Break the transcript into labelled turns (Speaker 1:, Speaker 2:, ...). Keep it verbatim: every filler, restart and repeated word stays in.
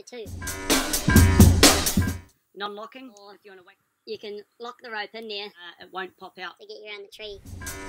Speaker 1: too.
Speaker 2: Non-locking.
Speaker 1: Or
Speaker 2: if you want to wait,
Speaker 1: you can lock the rope in there
Speaker 2: uh, it won't pop out.
Speaker 1: to get you around the tree.